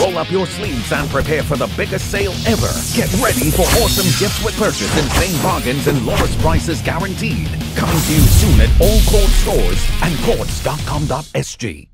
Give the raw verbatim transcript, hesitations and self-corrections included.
Roll up your sleeves and prepare for the biggest sale ever. Get ready for awesome gifts with purchase, insane bargains, and lowest prices guaranteed. Coming to you soon at all Court stores and courts dot com dot s g.